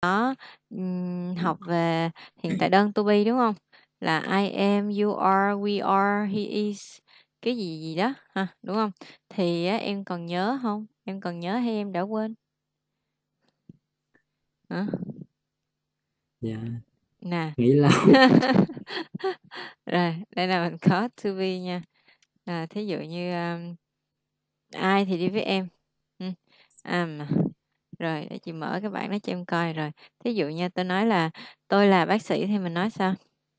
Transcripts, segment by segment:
đó học về hiện tại đơn to be đúng không? Là I am, you are, we are, he is, cái gì gì đó ha, đúng không? Thì á, em còn nhớ không? Em còn nhớ hay em đã quên? Hả? Dạ, Nè. nghĩ lâu. Rồi, đây là mình có to be nha. Thí dụ như ai thì đi với em. Am. Rồi, để chị mở cái bảng đó cho em coi rồi. Thí dụ như tôi nói là tôi là bác sĩ thì mình nói sao?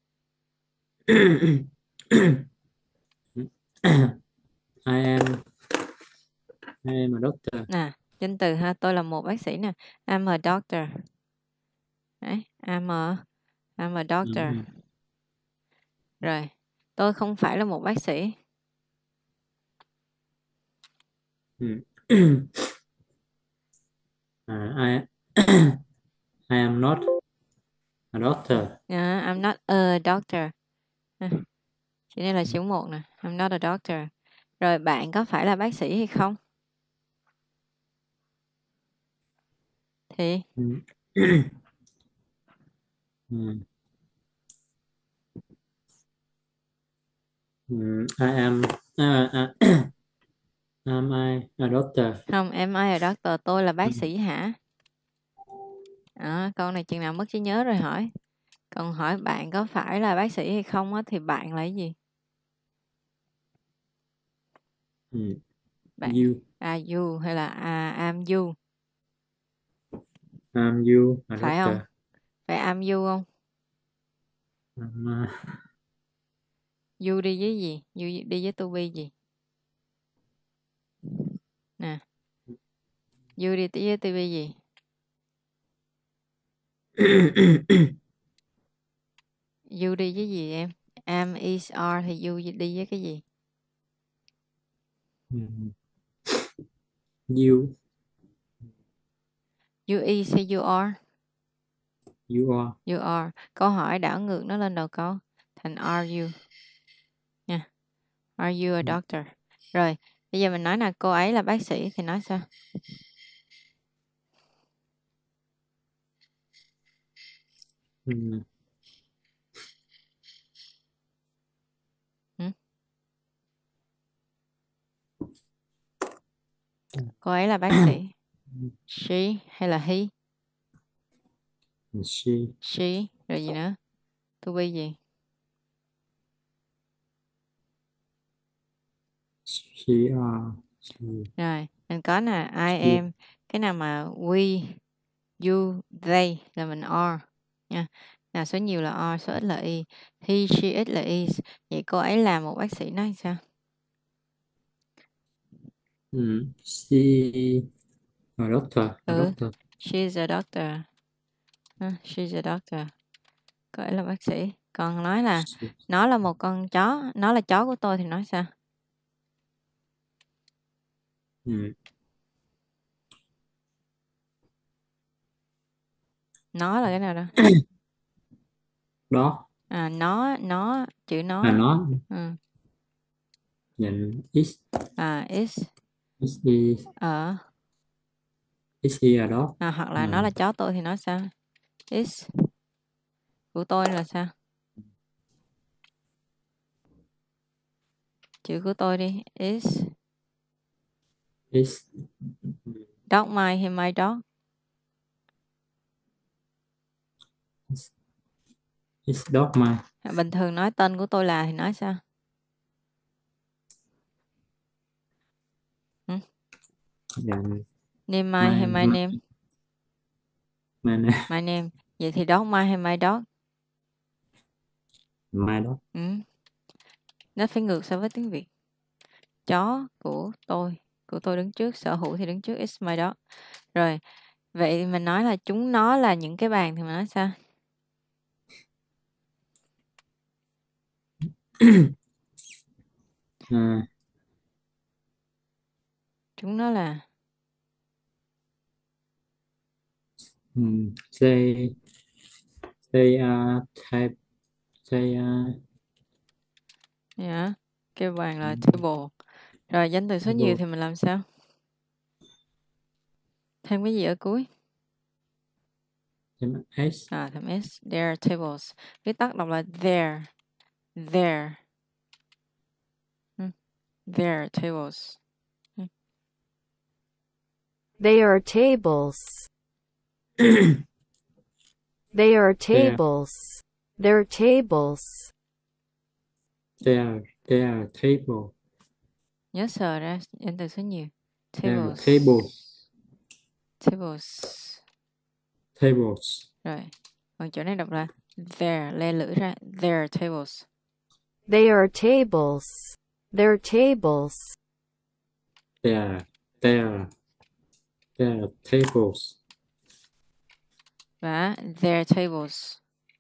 I am a doctor. Nè, danh từ ha, tôi là một bác sĩ nè. I'm a doctor. Đấy, I'm a doctor. Rồi, tôi không phải là một bác sĩ. I I am not a doctor. I'm not a doctor. Chỉ đây là số 1 nè. I'm not a doctor. Rồi, bạn có phải là bác sĩ hay không? Thì I am am I a doctor? không, am I a doctor? Tôi là bác sĩ hả? Câu này chừng nào mất trí nhớ rồi hỏi. Còn hỏi bạn có phải là bác sĩ hay không á, thì bạn là cái gì? Bạn. You. You hay là am you? Am you a Phải không? doctor? Phải am you không? I'm, You đi với gì? You đi với to be gì? Nè. You đi với to be gì? You đi với gì em? Am, is, are thì you đi với cái gì? you. You is hay you are? You are. You are. Câu hỏi đảo ngược nó lên đầu câu. Thành are you. Nha. Are you a doctor? Rồi, bây giờ mình nói là cô ấy là bác sĩ thì nói sao? Cô ấy là bác sĩ. She hay là he? She. She. Rồi gì nữa? To be gì? She are. Rồi, mình có là I am. Cái nào mà we, you, they là mình are nha. Nào số nhiều là are, số ít là y. He, she, it là is. Vậy cô ấy là một bác sĩ nói sao? She a doctor. A doctor. She's a doctor. She's a doctor. Cô ấy là bác sĩ. Còn nói là nó là một con chó, nó là chó của tôi thì nói sao? Nó là cái nào đó? Đó. Nó chữ nó. Nó. Ừ. Nhận is. Is. Is he. Ở. Is he a dog? Hoặc là nó là chó tôi thì nói sao? Is của tôi là sao? Chữ của tôi đi. Is dog mine hay my dog? Is dog mine. Bình thường nói tên của tôi là thì nói sao? Name mine hay my name? My name. My name. Vậy thì dog mine hay my dog? My dog. Nó phải ngược so với tiếng Việt. Chó của tôi đứng trước, sở hữu thì đứng trước, is my dog. Rồi, vậy mình nói là chúng nó là những cái bàn thì mình nói sao? Chúng nó là they are type. They are. cái bàn là table. Rồi danh từ số nhiều thì mình làm sao? Thêm cái gì ở cuối? thêm s. Thêm s. Their tables. Viết tắt đọc là their. Their. Their tables. They are tables. They are tables. They're tables. They are table. Nhớ sờ ra nhân từ số nhiều. They are Tables. tables. Tables. Tables. Rồi. Còn chỗ này đọc là their. Le lưỡi ra. Their tables. They are tables. They're tables. They are tables. Và their tables.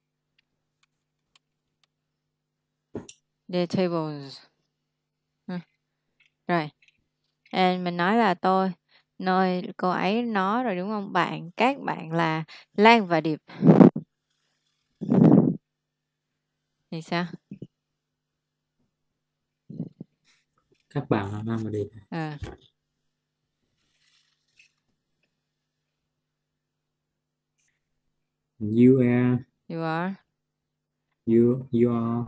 Their tables. Rồi. And mình nói là tôi, nơi, cô ấy, nó rồi đúng không? Bạn, các bạn là Lan và Điệp. Thì sao? Các bạn là Lan và Điệp. You are. You are. You are.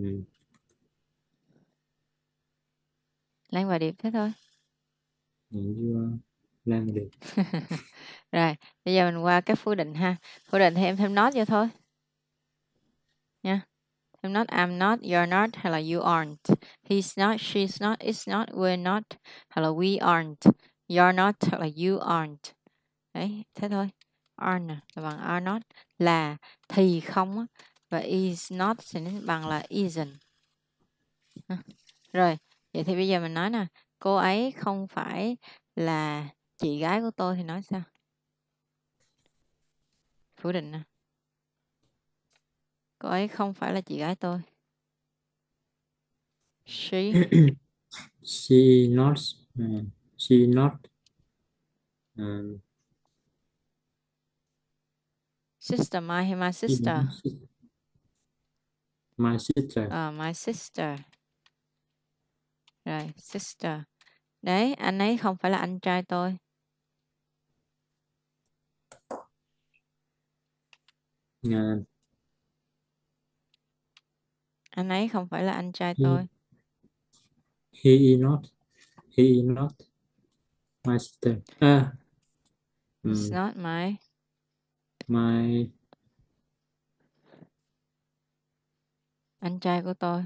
Lan và Điệp thế thôi. You are Lan và Điệp. Rồi, bây giờ mình qua các phủ định ha. Phủ định thì em thêm not vô thôi. Nha. Thêm not, I'm not, you're not, hay là you aren't. He's not, she's not, it's not, we're not, hay là we aren't. You're not, hoặc là you aren't. Đấy, thế thôi. Aren't là bằng are not, là thì không á. Và is not thì nó bằng là isn't. Rồi, vậy thì bây giờ mình nói nè, cô ấy không phải là chị gái của tôi thì nói sao? Phủ định nè. Cô ấy không phải là chị gái tôi. She. She not. She not. Sister, my hay my sister? My sister. My sister. Rồi, sister. Đấy, anh ấy không phải là anh trai tôi. Anh ấy không phải là anh trai tôi. He is not. He is not my sister. It's not my. Anh trai của tôi.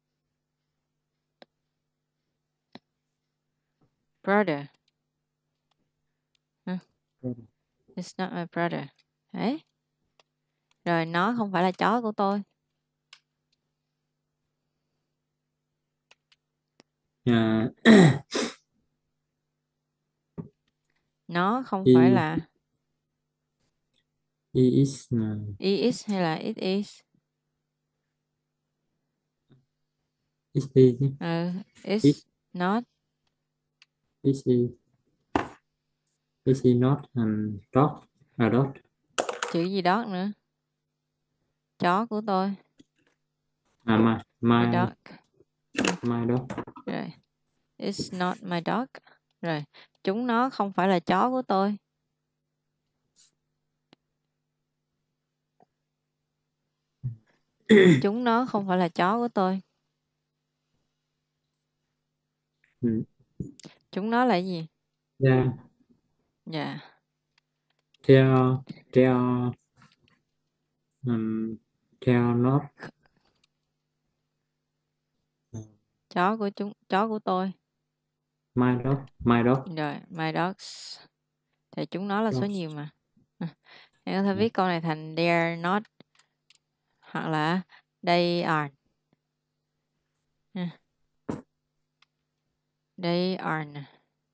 Brother. It's not my brother. Đấy. Rồi, nó không phải là chó của tôi. Nó không phải là. He is. He is hay là it is? It is. It's not. It is not dog. A dog. Chữ gì đó nữa. Chó của tôi. My dog. My dog. Rồi. It's not my dog. Rồi. Chúng nó không phải là chó của tôi. Chúng nó không phải là chó của tôi. Chúng nó là gì? Yeah. Dạ. They are not. Chó của tôi. My dog. Rồi, my dogs. Thì chúng nó là số nhiều mà. Em có thể viết câu này thành they are not hoặc là they aren't. They aren't.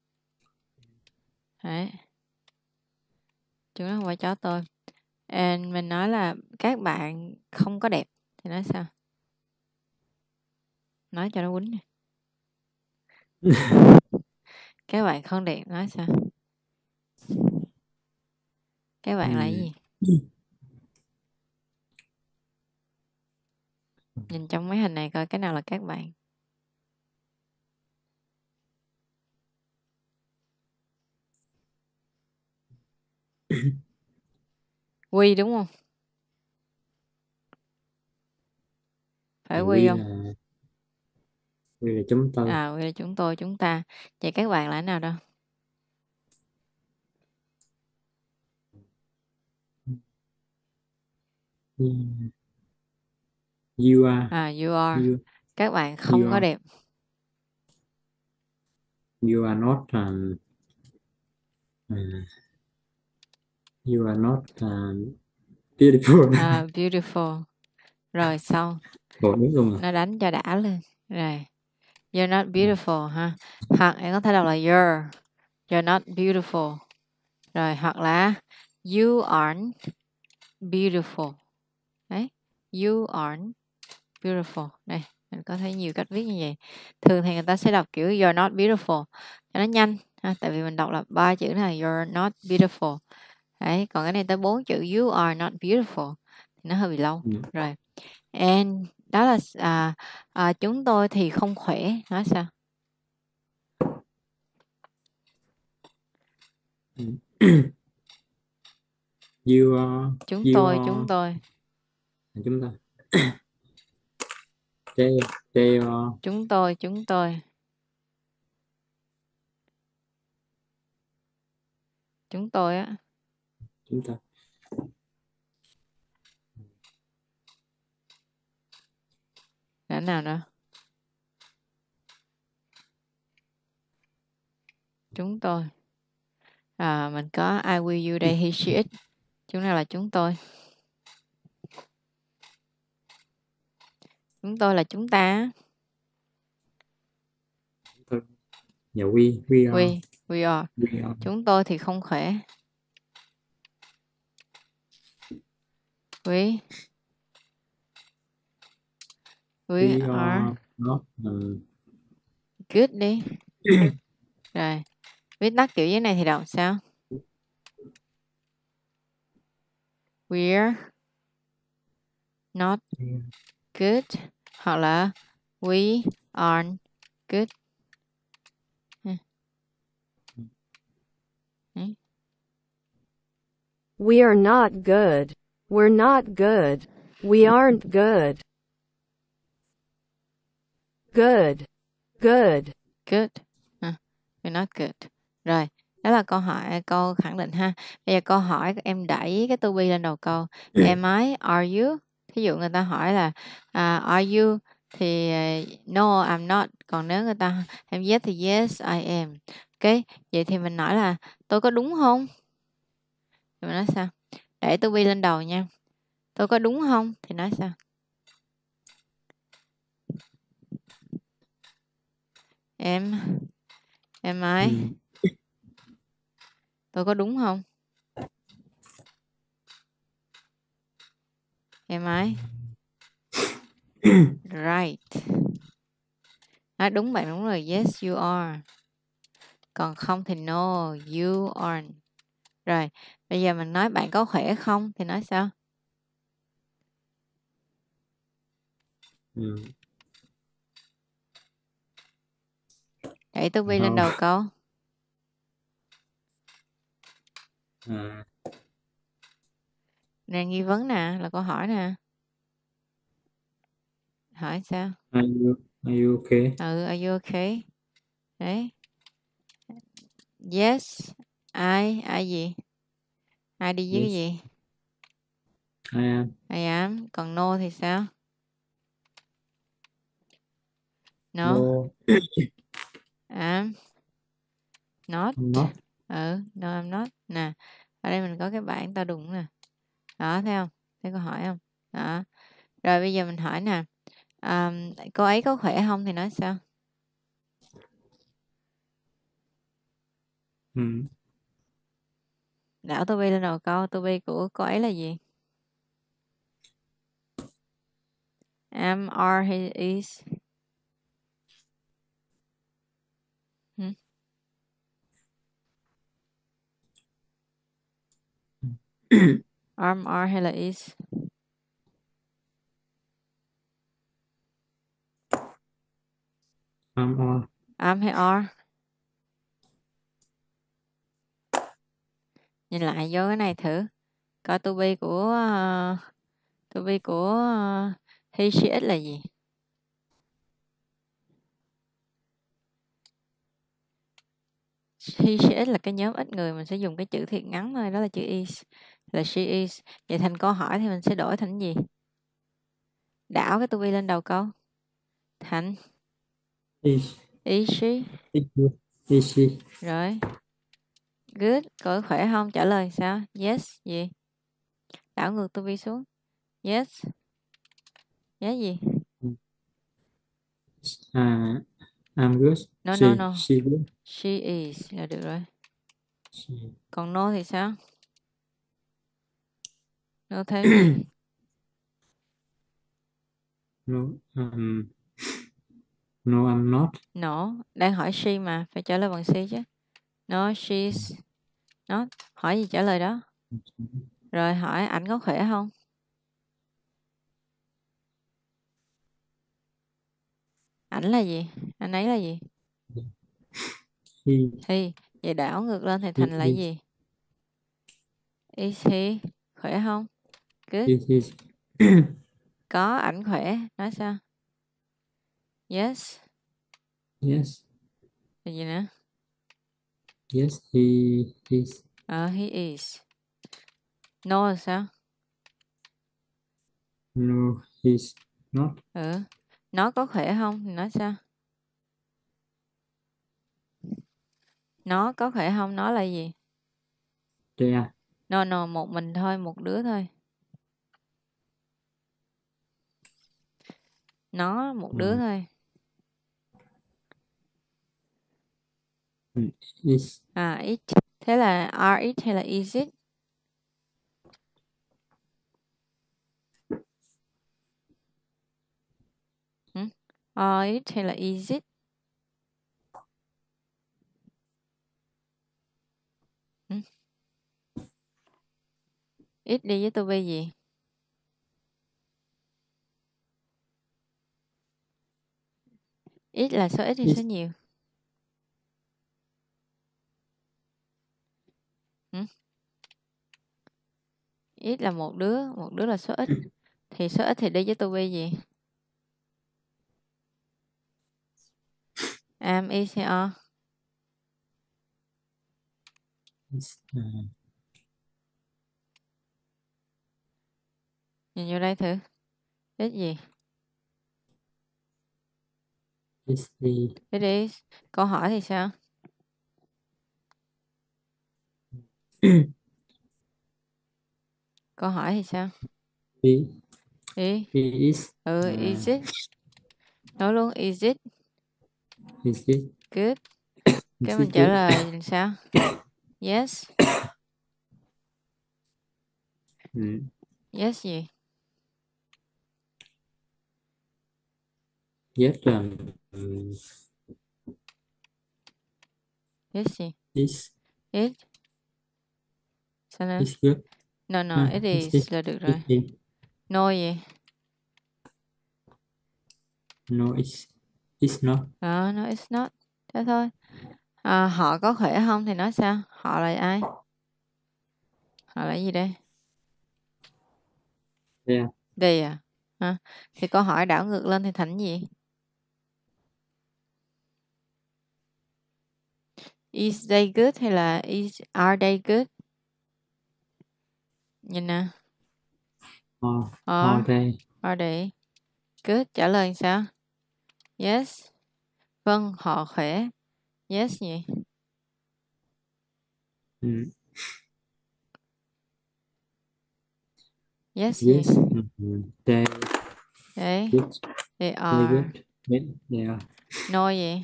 Đấy. Chúng nó không phải chó tôi. And mình nói là các bạn không có đẹp thì nói sao? Nói cho nó quýnh nè. Các bạn không đẹp nói sao? Các bạn là gì? Nhìn trong mấy hình này coi cái nào là các bạn. We đúng không? Phải we We không? là we là chúng tôi. We là chúng tôi, chúng ta. Vậy các bạn là thế nào đâu? You are. You are. You, Các bạn không you có are. đẹp. You are not. You are not beautiful. Beautiful. Rồi xong. Bộ đúng luôn à. Nó đánh cho đã lên. Rồi. You're not beautiful ha. Hoặc em có thể đọc là you're not beautiful. Rồi hoặc là you aren't beautiful. Đấy. You aren't beautiful. Đây, mình có thấy nhiều cách viết như vậy. Thường thì người ta sẽ đọc kiểu you're not beautiful cho nó nhanh ha, tại vì mình đọc là 3 chữ này you're not beautiful. Đấy, còn cái này tới 4 chữ you are not beautiful thì nó hơi bị lâu. Rồi. And đó là chúng tôi thì không khỏe. Nói sao? You are. Chúng You tôi, are. chúng tôi. Chúng ta. They are. Chúng tôi, chúng tôi. Chúng tôi á. Chúng ta. Là nào nữa? Chúng tôi. Mình có I will you đây, he she it. Chúng nào là chúng tôi? Chúng tôi là chúng ta. Yeah, we are. We are. We are. Chúng tôi thì không khỏe. We are not good đi. Rồi. Viết tắt kiểu dưới này thì đọc sao? We're not good. Hoặc là we aren't good. We are not good. We're not good. We aren't good. Good. Good. Good. We're not good. Rồi, đó là câu khẳng định ha. Bây giờ câu hỏi em đẩy cái to be lên đầu câu. Am I? Are you? Thí dụ người ta hỏi là are you? Thì no, I'm not. Còn nếu người ta em yes thì yes, I am. Ok, vậy thì mình nói là tôi có đúng không? Thì mình nói sao? Để to be lên đầu nha. Tôi có đúng không? Thì nói sao? Am I? Tôi có đúng không? Am I? Right. Nói đúng bạn đúng rồi. Yes, you are. Còn không thì no, you aren't. Rồi, bây giờ mình nói bạn có khỏe không? Thì nói sao? Đẩy to be lên đầu câu. Này nghi vấn nè, là câu hỏi nè. Hỏi sao? Are you okay? Are you okay? Đấy. Yes, I gì? I đi với Yes. cái gì? I am. Còn no thì sao? No. I'm not. Not. No I'm not. Nè, ở đây mình có cái bảng tao đúng nè. Đó, thấy không? Thấy câu hỏi không? Đó. Rồi bây giờ mình hỏi nè. Cô ấy có khỏe không thì nói sao? Đảo to be lên đầu câu. To be của cô ấy là gì? Am, are hay is? Am, are hay là is? Am, are. Am hay are? Nhìn lại vô cái này thử. Coi to be của he, she, it là gì? He, she, it là cái nhóm ít người, mình sẽ dùng cái chữ thiệt ngắn thôi, đó là chữ is, là she is. Vậy thành câu hỏi thì mình sẽ đổi thành gì? Đảo cái to be lên đầu câu. Thành Is she. she Rồi. Good. Cậu khỏe không? Trả lời sao? Yes. Gì? Đảo ngược to be xuống. Yes. Yes gì? I'm good. No, She no, no. she good. She is là được rồi. She, Còn no thì sao? No thêm gì? no no I'm not. No. Đang hỏi she mà, phải trả lời bằng she chứ. No, she's not. Hỏi gì trả lời đó. Rồi hỏi ảnh có khỏe không? Ảnh là gì? Anh ấy là gì? He He. Vậy đảo ngược lên thì thành là is gì? Is he? Khỏe không? Good. is Có ảnh khỏe. Nói sao? Yes. yes Là gì nữa? yes he is. He is. No là sao? No he's not. Nó có khỏe không? Thì nói sao? Nó có khỏe không? Nó là gì? There No, no, một mình thôi, một đứa thôi. Nó một đứa thôi. is It. Thế là are it hay là is it? Are it hay là is it? It đi với to be gì? It là số ít hay số nhiều? It là một đứa là số ít. Thì số ít thì đi với to be gì? Am, is hay are? Nhìn vô đây thử. It gì? is he It is. Câu hỏi thì sao? Câu hỏi thì sao? he He. is Is it? Nói luôn, is it? is it Good. Cái is mình it trả good? lời làm sao? Yes. Yes gì? Yes là Yes gì? is It. Sao nữa? is good. No, no, it is là được rồi. Is No gì? no is not. No, it's not. Thế thôi. Họ có khỏe không thì nói sao? Họ là ai? Họ là gì đây? There Đây à? Thì câu hỏi đảo ngược lên thì thành gì? Is they good hay là are they good? Nhìn nè. are they Are they good? Trả lời sao? Yes. Vâng, họ khỏe. Yes gì? Yes gì? yes they Đấy. good. They They are. good. They are. No gì?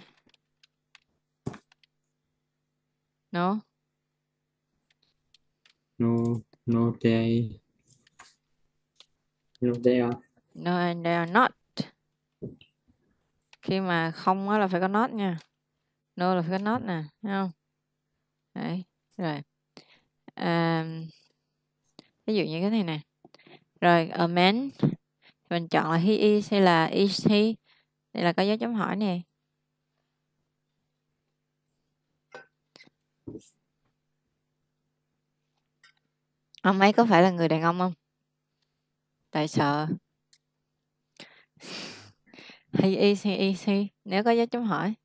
No. No they are. No and they are not. Khi mà không á là phải có not nha. No là phải có not nè, thấy không? Đấy, rồi. Ví dụ như cái này nè. Rồi, a man. Mình chọn là he is hay là is he? Đây là có dấu chấm hỏi nè. Ông ấy có phải là người đàn ông không? Tại sợ. He is he. Nếu có dấu chấm hỏi.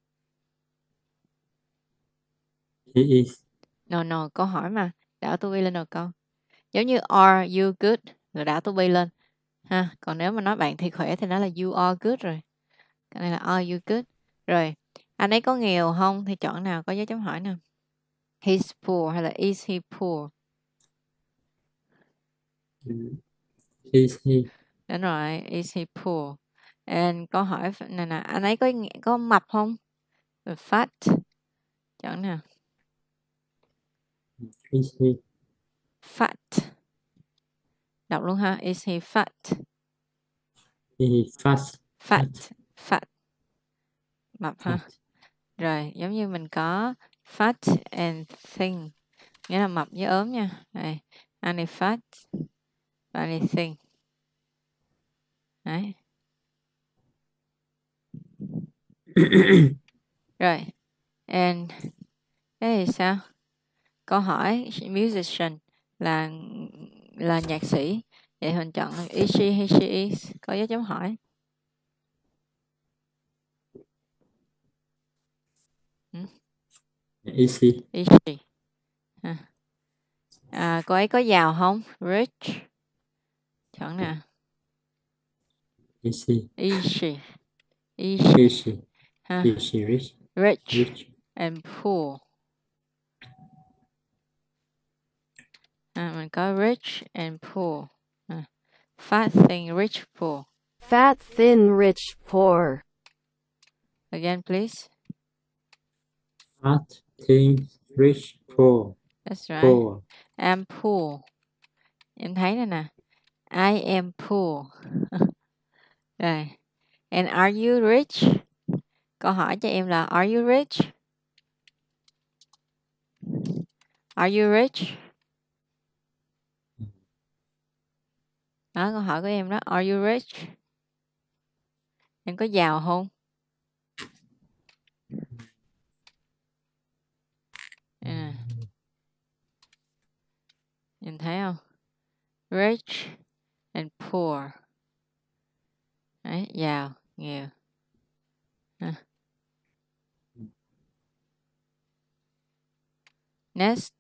He is. No, câu hỏi mà. Đảo to be lên đầu câu. Giống như are you good rồi đảo to be lên. Ha, còn nếu mà nói bạn thì khỏe thì nói là you are good rồi. Cái này là are you good. Rồi, anh ấy có nghèo không thì chọn nào có dấu chấm hỏi nào. He's poor hay là is he poor? Is he? Đúng rồi, is he poor? And câu hỏi này nè, anh ấy có mập không? Fat. Chọn nào. Is he? Fat. Đọc luôn ha. Is he fat? He fast. Fat. Mập ha. Fat. Rồi, giống như mình có fat and thin. Nghĩa là mập với ốm nha. Đây, anh ấy fat. Anh ấy thin. Đấy. Rồi. And cái thì sao? Câu hỏi musician là nhạc sĩ. Vậy mình chọn is she hay she is? Có dấu chấm hỏi. Is he? Is she? Cô ấy có giàu không? Rich. Chọn nào. Is he? Is she? Is she? Is she rich? Rich and poor. Mình có rich and poor. Fat, thin, rich, poor. Fat, thin, rich, poor. Again, please. Fat, thin, rich, poor. That's right. Poor. I'm poor. Em thấy này nè. I am poor. Rồi. And are you rich? Câu hỏi cho em là are you rich? Are you rich? Đó, câu hỏi của em đó. Are you rich? Em có giàu không? Nhìn thấy không? Rich and poor. Đấy, giàu, nghèo. Next.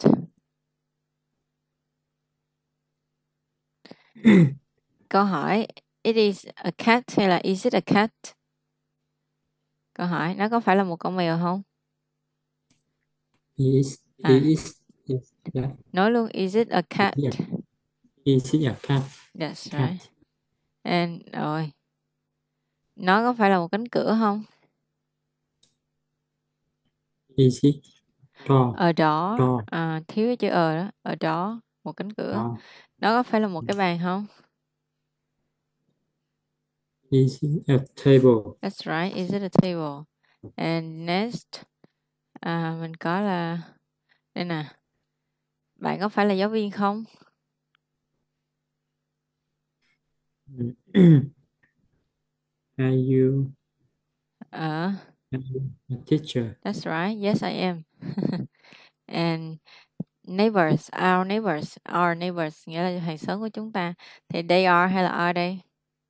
Câu hỏi it is a cat hay là is it a cat? Câu hỏi nó có phải là một con mèo không? He is. Yeah. Nói luôn is it a cat? Yeah. Is it a cat? That's Cat. right. And rồi. Nó có phải là một cánh cửa không? Is it? Door. Ở đó. Door. Thiếu cái chữ đó. Ở đó. Một cánh cửa. Door. Nó có phải là một cái bàn không? Is it a table? That's right. Is it a table? And next. Mình có là đây nè. Bạn có phải là giáo viên không? Are you A teacher? That's right. Yes, I am. And neighbors, our neighbors, nghĩa là hàng xóm của chúng ta. Thì they are hay là are they?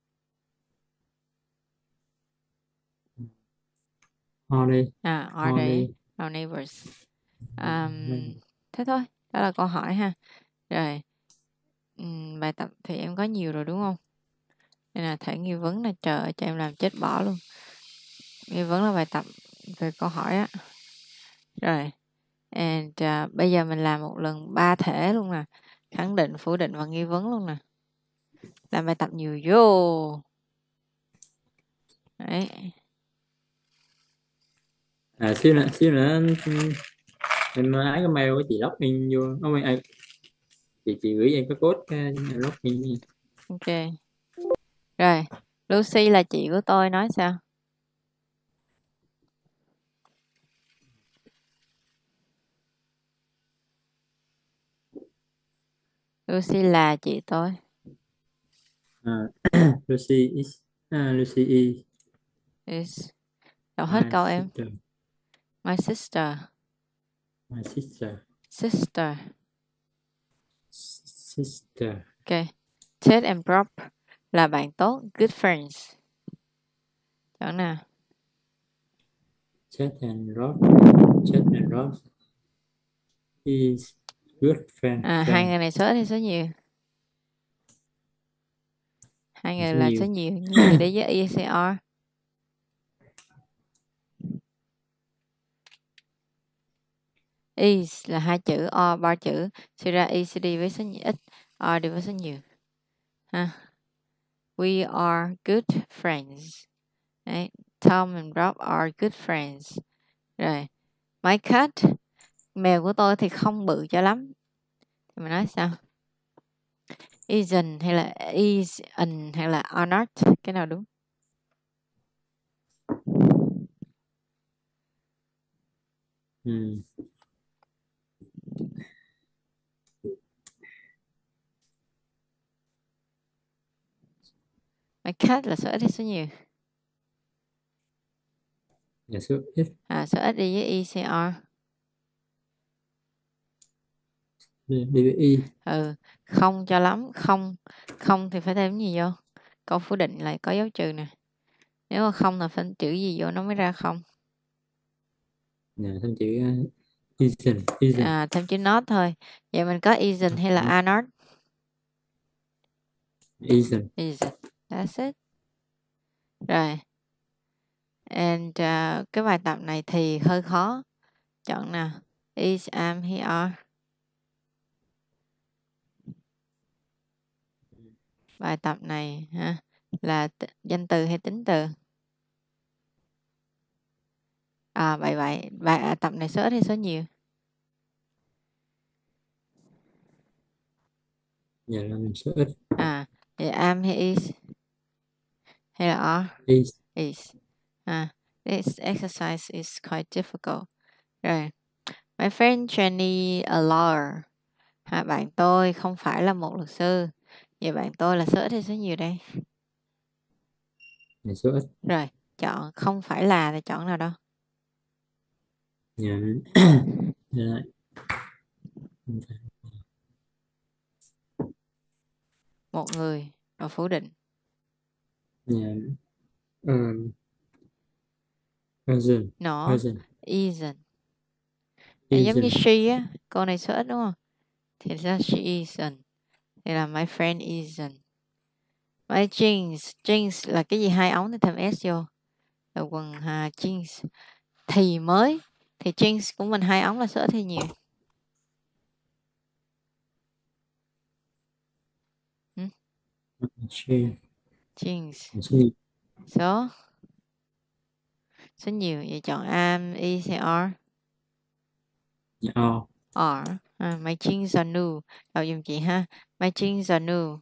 Are they? Are they? Our neighbors. Thế thôi, đó là câu hỏi ha. Rồi, bài tập thì em có nhiều rồi đúng không? Nên là thể nghi vấn là trời ơi, cho em làm chết bỏ luôn. Nghi vấn là bài tập về câu hỏi á. Rồi, and bây giờ mình làm một lần 3 thể luôn nè. Khẳng định, phủ định và nghi vấn luôn nè. Làm bài tập nhiều vô. Đấy. Xíu nữa em ái cái mail của chị login vô. Chị gửi em cái code login. Ok. Rồi, Lucy là chị của tôi, nói sao? Lucy là chị tôi. Lucy is. Lucy Is. Đọc hết câu em. My sister. My sister. Sister. sister. Ok. Ted and Bob là bạn tốt. Good friends. Chọn nào. Ted and Rob is good friend. Hai người này số ít hay số nhiều? Hai người Số là nhiều. số nhiều. Nhiều người đi với ECR. Is là 2 chữ, or 3 chữ. Suy ra is đi với số ít, or đi với số nhiều. Ha. We are good friends. Đấy. Tom and Rob are good friends. Rồi. My cat, mèo của tôi thì không bự cho lắm. Thì mình nói sao? Isn't hay là isn't hay là are not? Cái nào đúng? My cat là số ít hay số nhiều? Là số ít. Số ít đi với ECR. Đi với y. Không cho lắm. Không thì phải thêm gì vô? Câu phủ định lại có dấu trừ nè. Nếu mà không là phải chữ gì vô nó mới ra không? Thêm chữ isn't. Thêm chữ not thôi. Vậy mình có isn't hay là are not? Isn't. That's it. Rồi. And cái bài tập này thì hơi khó. Chọn nào. Is, am, he, are. Bài tập này là danh từ hay tính từ? Vậy bài tập này số ít hay số nhiều? Dạ là số ít. Vậy am hay is? Hay là are? Is. This exercise is quite difficult. Rồi. My friend Jenny a lawyer. Bạn tôi không phải là một luật sư. Vậy bạn tôi là số ít hay số nhiều đây? Là số ít. Rồi, chọn không phải là thì chọn nào đâu? Dạ. Một người và phủ định. Isn't. No, isn't. Giống như she á, câu này số ít đúng không? Thì ra she isn't. Thì là my friend isn't. My jeans là cái gì hai ống thì thêm s vô. Là quần jeans. Thì jeans của mình hai ống là số ít hay nhiều? Jeans. Số nhiều. Vậy chọn am, is hay are? Are. My jeans are new. Đọc giùm chị ha. My jeans are new.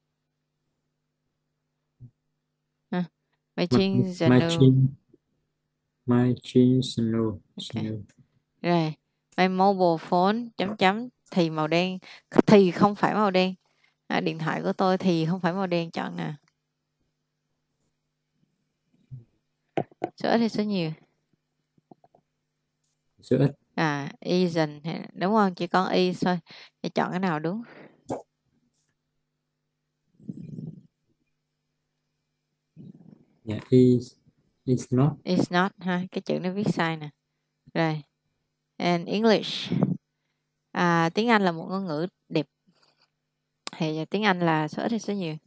My jeans are new. My jeans are new. Okay. Rồi. My mobile phone thì màu đen. Thì không phải màu đen. Điện thoại của tôi thì không phải màu đen. Chọn nè. Số ít hay số nhiều? Số ít. Isn't. Đúng không? Chỉ có is thôi. Thì chọn cái nào đúng? Yeah, is not. Is not ha. Cái chữ nó viết sai nè. Rồi. And English. Tiếng Anh là một ngôn ngữ đẹp. Thì tiếng Anh là số ít hay số nhiều?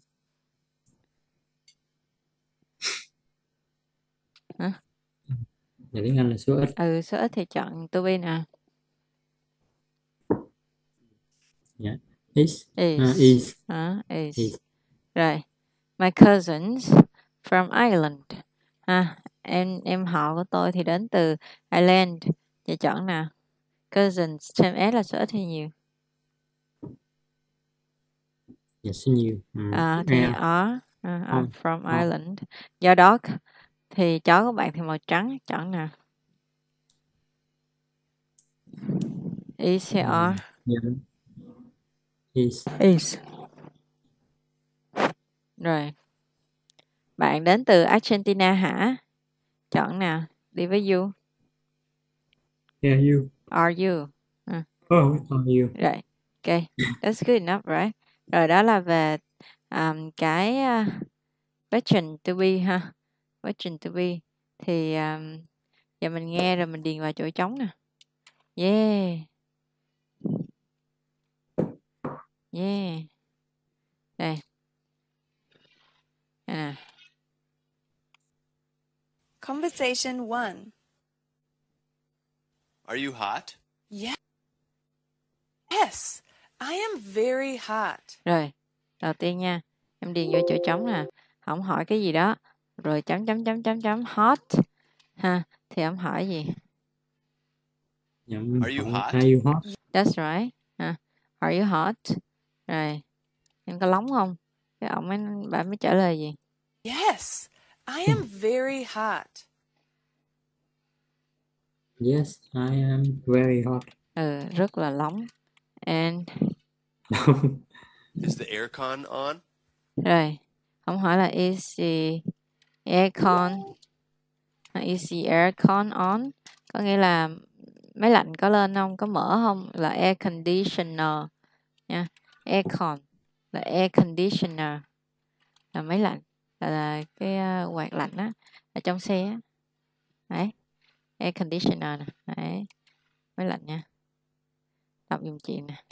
Dạ, tiếng Anh là số ít. Số ít thì chọn to be nè. Yeah. Is. Rồi. My cousins from Ireland. Em họ của tôi thì đến từ Ireland. Vậy chọn nào? Cousins thêm s là số ít hay nhiều? Dạ, số nhiều. Thì are from Ireland. Do đó thì chó của bạn thì màu trắng. Chọn nào? Is hay are? Is. Rồi. Bạn đến từ Argentina hả? Chọn nào? Đi với you. Yeah, you. Are you? Are you? Rồi. Ok, that's good enough, right? Rồi đó là về cái question to be ha. Question to be. Thì giờ mình nghe rồi mình điền vào chỗ trống nè. Yeah. Yeah. Đây. Đây nè. Conversation 1. Are you hot? Yes, I am very hot. Rồi, đầu tiên nha, em điền vô chỗ trống nè. Không hỏi cái gì đó. Rồi chấm hot ha, thì ông hỏi gì? Are you hot? Are you hot? That's right. Ha. Are you hot? Rồi, em có nóng không? Cái bạn mới trả lời gì? Yes, I am very hot. Yes, I am very hot. Rất là nóng. And Is the aircon on? rồi, ông hỏi là is the aircon on? Có nghĩa là máy lạnh có lên không? Có mở không? Là air conditioner nha. Aircon là air conditioner, là máy lạnh, là cái quạt lạnh á, ở trong xe á. Đấy, air conditioner nè. Đấy, máy lạnh nha. Đọc giùm chị nè.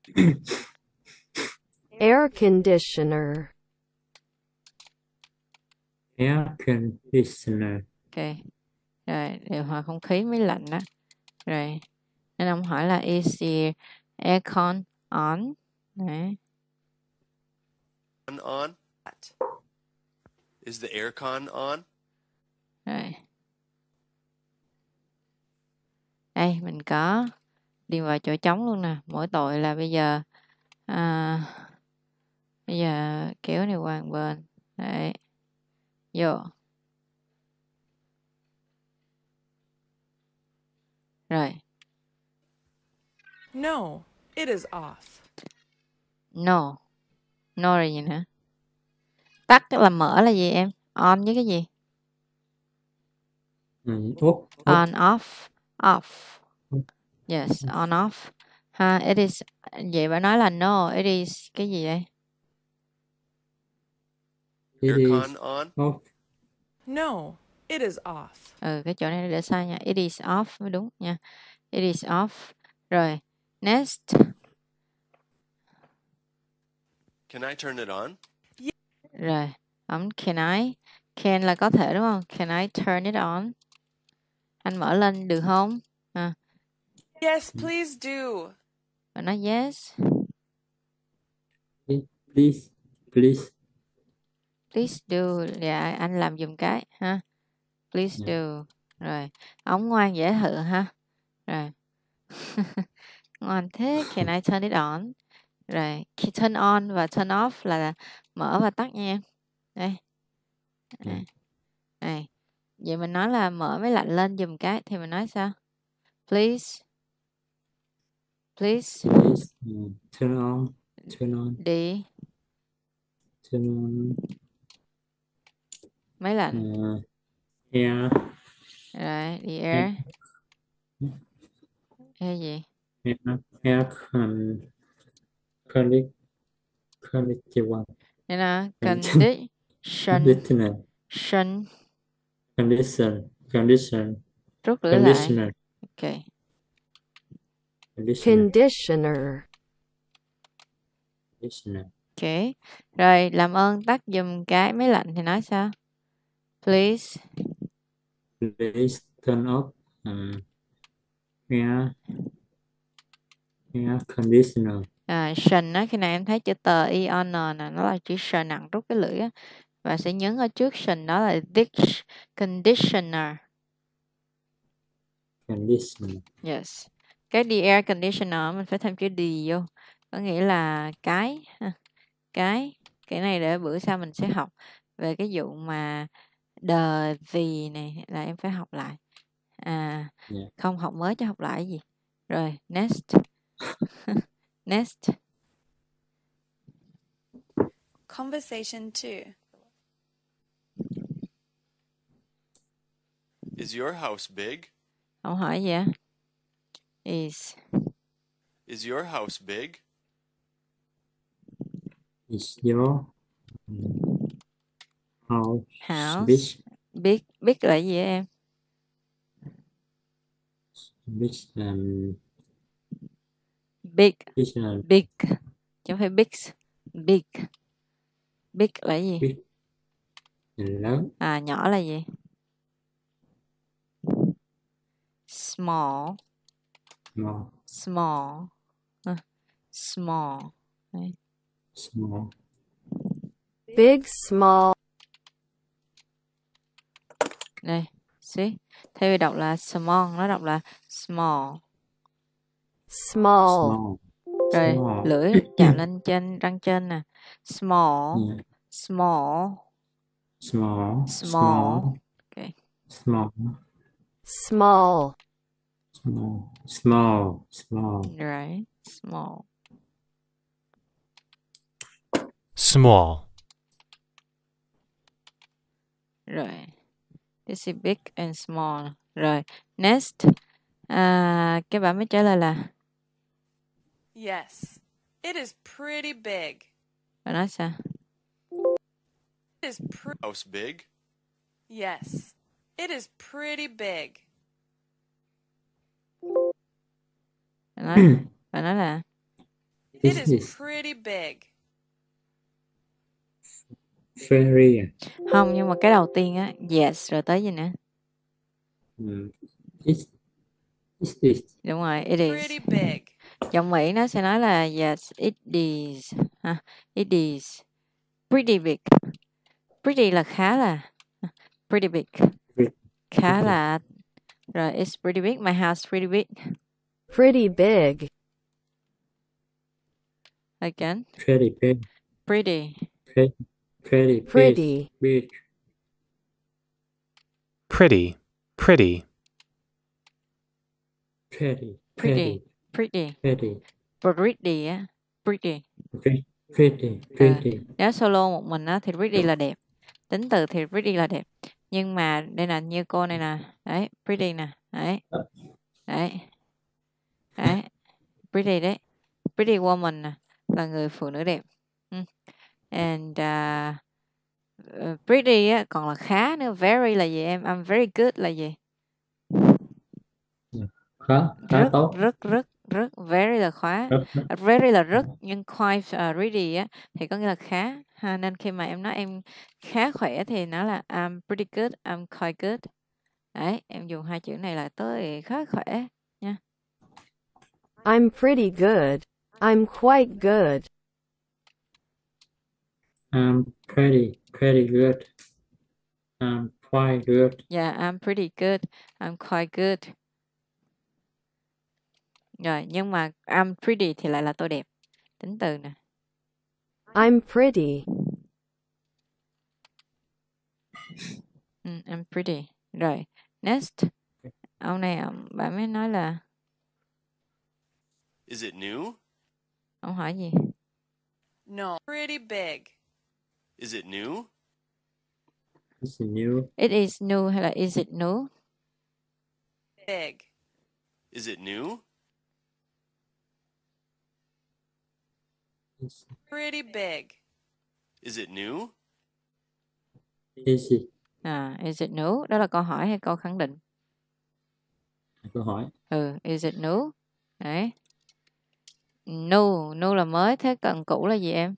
Air conditioner. Air conditioner. Ok. Rồi, điều hòa không khí, máy lạnh đó. Rồi, nên ông hỏi là is the aircon on? Đấy. On? Is the aircon on? Rồi. Đây, mình có điền vào chỗ trống luôn nè. Mỗi tội là bây giờ kéo này qua một bên. Đấy. Vô. Rồi. No, it is off. No. No là gì nữa? Tắt là mở là gì em? On với cái gì? Off. On, off. Off. Yes, on, off. Ha, it is. Vậy bạn nói là no, it is cái gì đây? It Aircon is on? off. No, it is off. Cái chỗ này để sai nha. It is off mới đúng nha. It is off. Rồi, next. Can I turn it on? Rồi, can I? Can là có thể đúng không? Can I turn it on? Anh mở lên được không? Yes, please do. Bạn nói yes. Please. Please do. Dạ, anh làm giùm cái ha. Please do. Rồi, ông ngoan dễ thự ha. Rồi. Ngoan thế. Can I turn it on? Rồi, khi turn on và turn off là mở và tắt nha em. Đây. Này. Vậy mình nói là mở máy lạnh lên giùm cái thì mình nói sao? Please. Turn on. Đi. Turn on. Máy lạnh. Air. Rồi, the air. Air gì? Air conditioner. Đây là condition. Rút lưỡi lại. Ok. Conditioner. Ok. Rồi, làm ơn tắt giùm cái máy lạnh thì nói sao? Please turn off air conditioner. Shun á, khi nào em thấy chữ tờ on nè, nó là chữ shun nặng, rút cái lưỡi á, và sẽ nhấn ở trước shun đó là conditioner. Yes. Cái the air conditioner mình phải thêm chữ D vô, có nghĩa là cái này để bữa sau mình sẽ học về cái vụ mà the này là em phải học lại. Không học mới cho học lại cái gì. Rồi, next. Next. Conversation 2. Is your house big? Ông hỏi gì á? Is your house big? Is your house House. big? Big là gì em? Big là Big. big là Big. Chứ không phải big. Big. Big là gì? big là lớn. Nhỏ là gì? Small. Small. Small. Small. Đấy. Small. Big, small. Đây. See? Thay vì đọc là small, nó đọc là small. Small. Small. Rồi Small. lưỡi chạm lên trên răng trên nè. Small. Yeah. Small. Small. Small. Ok. Small. Small. Small. Small. Small. Right. Small. Small. Rồi. This is big and small. Rồi. Next. Cái bạn mới trả lời là Yes, it is pretty big. bạn nói sao? It is House big? Yes, it is pretty big. Bạn nói là It This is is pretty big. very. không, nhưng mà cái đầu tiên á, yes rồi tới gì nữa? This is Đúng rồi, it is. Pretty big. Giọng Mỹ nó sẽ nói là yes, it is. It is pretty big. Pretty là khá là. Pretty big. Khá là. Rồi, it's pretty big. My house pretty big. Pretty big. Again. pretty big. Pretty. Pretty big. Pretty. Big. Pretty. Pretty. Pretty. Pretty. Pretty. Pretty. Pretty. Pretty á. Pretty. Pretty. Pretty. Nếu solo một mình á thì pretty là đẹp. Tính từ thì pretty là đẹp. Nhưng mà đây là như cô này nè. Đấy, pretty nè. Đấy. Đấy. Đấy. Pretty đấy. Pretty woman nè. Là người phụ nữ đẹp. And pretty á, còn là khá nữa. Very là gì em? I'm very good là gì? Khá tốt. Rất. Very là khá. Rất. Very là rất. Nhưng quite really á, thì có nghĩa là khá. Nên khi mà em nói em khá khỏe thì nó là I'm pretty good, I'm quite good. Đấy, em dùng hai chữ này là tới khá khỏe nha. I'm pretty good. I'm quite good. I'm pretty good. I'm quite good. Yeah, I'm pretty good, I'm quite good. Rồi, nhưng mà I'm pretty thì lại là tôi đẹp. Tính từ nè. I'm pretty. I'm pretty. Rồi, next. Ông này bạn mới nói là Is it new? ông hỏi gì? No, pretty big. Is it new? It's new. It is new hay là is it new? Big. Is it new? Pretty big. Is it new? Easy. Is it new? Đó là câu hỏi hay câu khẳng định? Câu hỏi. Is it new? Đấy. New là mới, thế còn cũ là gì em?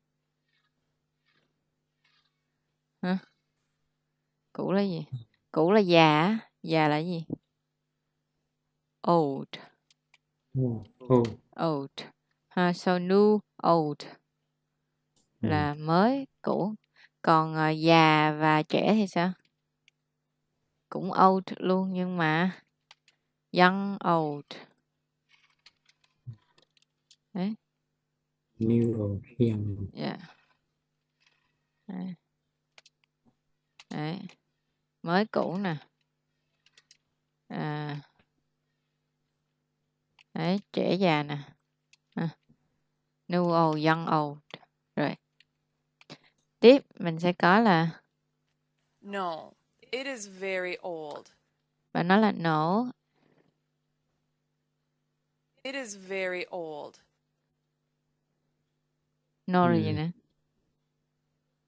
Hả? Cũ là gì? Cũ là già, già là gì? Old. Old. So new, old là mới, cũ. Còn già và trẻ thì sao? Cũng old luôn nhưng mà young, old. Đấy. New, young. Yeah. Đấy. Mới cũ nè. Đấy, trẻ già nè. New, old, young, old. Rồi. Tiếp mình sẽ có là No, it is very old. bạn nói là no. It is very old. No là gì nữa?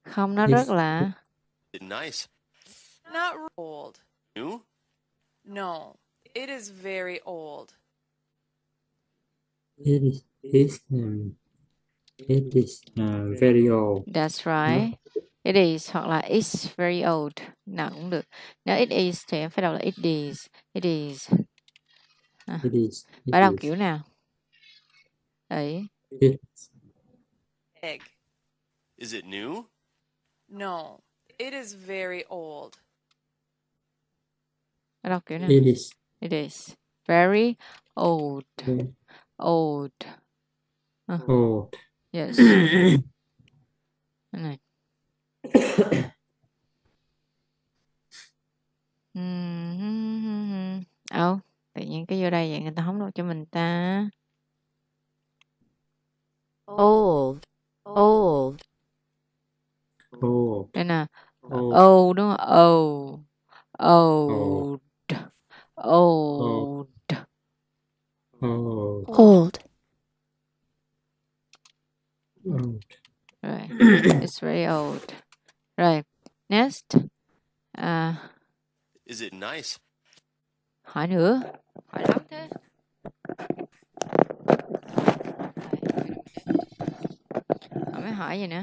Không, nó Is rất là Is it nice? Not old. New? No, it is very old. it is very old. That's right. It is hoặc là it's very old. Nào cũng được. Nếu it is thì em phải đọc là it is. It is. It is. Phải đọc kiểu nào? Ấy. It Big. Is it new? No, it is very old. Phải đọc kiểu nào? It is. It is. Very old. Old. Old. Yes. Cái này. Tự nhiên cái vô đây vậy người ta không đọc cho mình ta. Old. Old. Old. Đây nè. Old. Old đúng không? Old. Old. Old. Old. Old. Old. Rồi. It's very old. Rồi. Next. Is it nice? Hỏi nữa. Hỏi lắm thế. Họ mới hỏi gì nữa?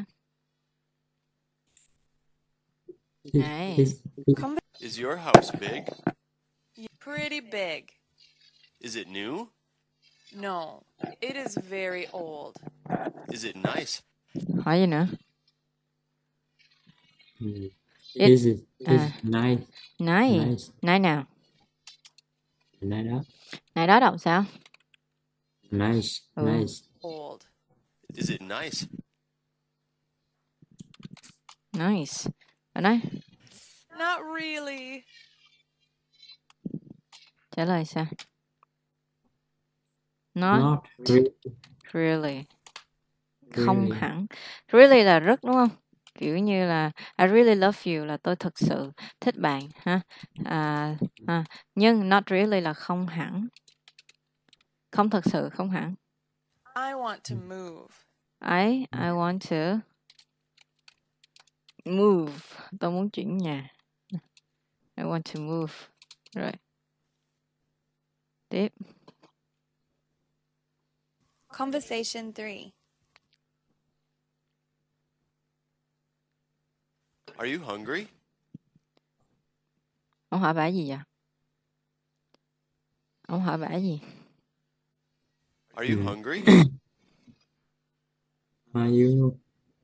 Này. Is your house big? Pretty big. Is it new? No, it is very old. Is it nice? Hỏi gì nữa? Is it nice? Này. Nice. Này nào. Này đó. Này đó đọc sao? Nice. Nice. Old. Is it nice? Nice. Bạn nói. Not really. Trả lời sao? Not Not really. really. Không hẳn. Really là rất đúng không? Kiểu như là I really love you là tôi thực sự thích bạn ha. Nhưng not really là không hẳn. Không thật sự, không hẳn. I want to move. I want to move. Tôi muốn chuyển nhà. I want to move. Rồi. Tiếp. Conversation 3. Are you hungry? Ông hỏi bả gì vậy? Ông hỏi bả gì? Are you hungry? Are you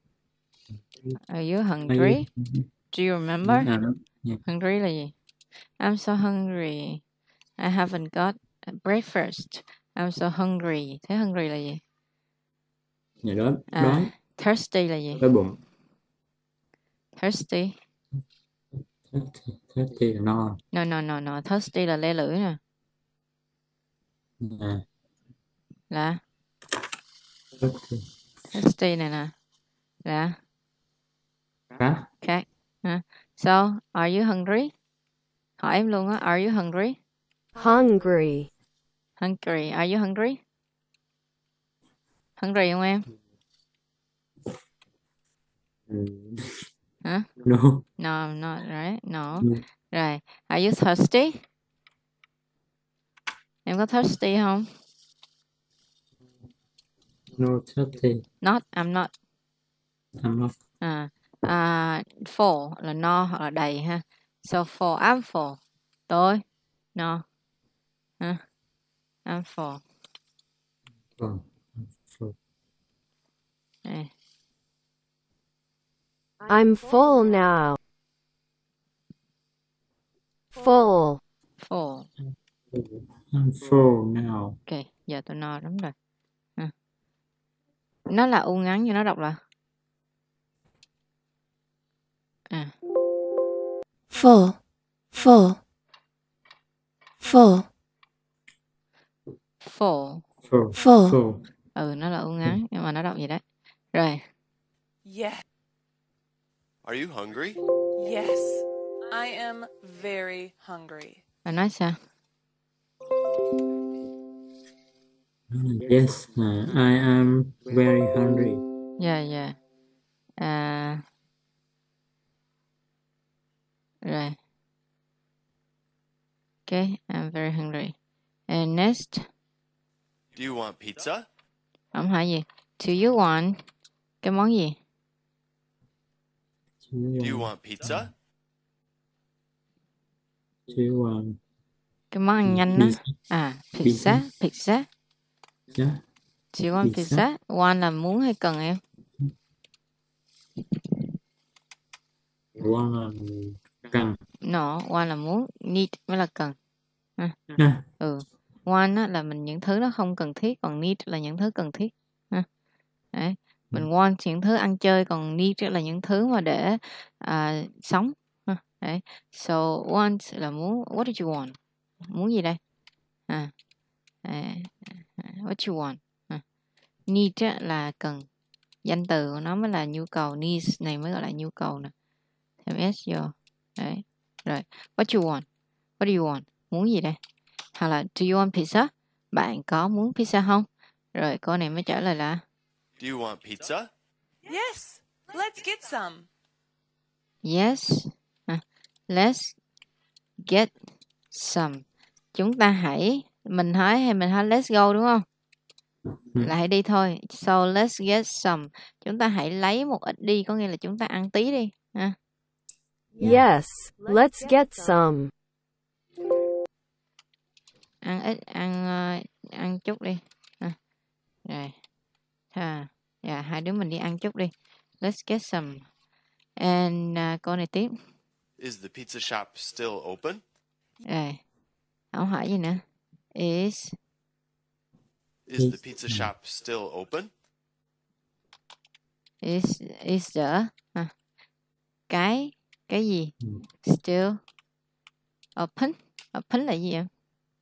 hungry? Do you remember? Yeah. Hungry là gì? I'm so hungry. I haven't got breakfast. I'm so hungry. Thế hungry là gì? Nhà đó đói. Thirsty là gì? Đói bụng. Thirsty. Thirsty là no. No. Thirsty là le lưỡi nè. Là thirsty này nè. Là khác. So, are you hungry? Hỏi em luôn á. Are you hungry? Hungry. Hungry. Are you hungry? Hungry không em? Hả? No. No, not right. No. Rồi. Are you thirsty? Em có thirsty không? No thirsty. Not. I'm not. I'm not. Full là no hoặc là đầy ha. So full. I'm full. Tôi. No. I'm full. Đây. I'm full now. Full. Full. I'm full now. Ok, giờ tôi no lắm rồi. Nó là u ngắn nhưng nó đọc là Full. Full. Full. full. Full. Nó là u ngắn nhưng mà nó đọc gì đấy. Rồi. Yes. Are you hungry? Yes. I am very hungry. Bạn nói sao? Yes, I am very hungry. Yeah. Rồi. Okay, I'm very hungry. And next, Do you want pizza? ông hỏi gì? Do you want cái món gì? Do you want pizza? Do you want Cái món ăn nhanh đó. Pizza. pizza? Do you want Pizza. pizza? Want là muốn hay cần em? Want là cần. No, want là muốn, need mới là cần. À, Want á, là mình những thứ nó không cần thiết, còn need là những thứ cần thiết. Đấy. Mình want những thứ ăn chơi, còn need là những thứ mà để sống. Đấy. So want là muốn. What do you want? Muốn gì đây? What you want? Need á, là cần. Danh từ của nó mới là nhu cầu. Needs này mới gọi là nhu cầu nè. Thêm S vô. Đấy. Rồi. What you want? What do you want? Muốn gì đây? Hoặc là do you want pizza? Bạn có muốn pizza không? Rồi câu này mới trả lời là Do you want pizza? Yes, let's get some. yes. Let's get some. Chúng ta hãy, mình hỏi hay mình hỏi let's go đúng không? Là hãy đi thôi. So let's get some. Chúng ta hãy lấy một ít đi, có nghĩa là chúng ta ăn tí đi. Yes, let's get some. Ăn ít, ăn chút đi. Rồi. Hai đứa mình đi ăn chút đi. Let's get some. And câu này tiếp. Is the pizza shop still open? Rồi. Ông hỏi gì nữa? Is the pizza shop still open? Is the cái gì? Still open. Open là gì em?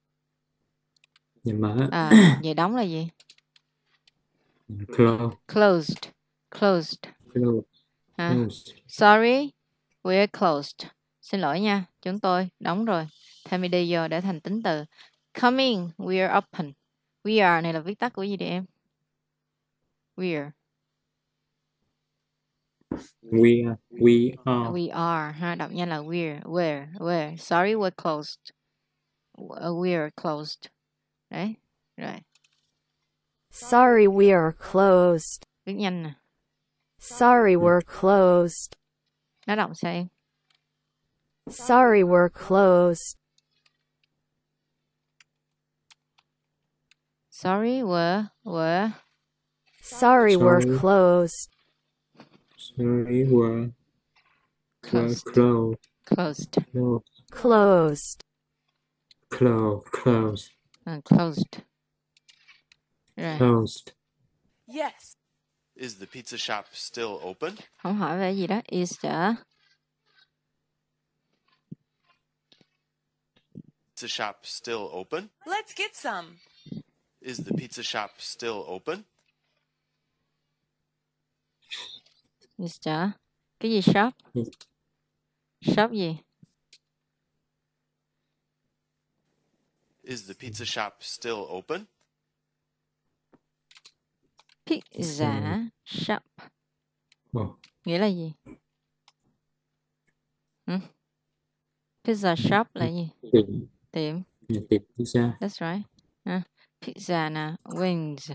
Dạ mở. Vậy đóng là gì? Close. Closed. Closed. Sorry, we're closed. Xin lỗi nha, chúng tôi đóng rồi. Thêm id vô để thành tính từ. Coming, we're open. We are này là viết tắt của gì đi em? We are ha, đọc nhanh là we're. Sorry, we're closed. We're closed. Đấy, rồi. Sorry, we are closed. Viết nhanh nè. Sorry, we're closed. Nó đọc sao em? Sorry, we're closed. Sorry, we're Sorry, we're closed. Sorry, we're closed. Closed. Closed. Closed. Rồi. Closed. Yes. Is the pizza shop still open? Không hỏi về gì đó. Is the Pizza shop still open? Let's get some. Is the pizza shop still open? is the cái gì shop? Shop gì? Is the pizza shop still open? Pizza shop. Nghĩa là gì? Pizza shop là gì? Tiệm. Tiệm pizza. That's right. Pizza nè, wings.